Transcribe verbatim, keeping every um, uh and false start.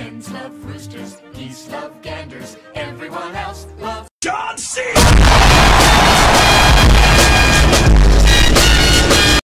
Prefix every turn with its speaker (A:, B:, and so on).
A: Hens love roosters, geese love ganders, everyone else loves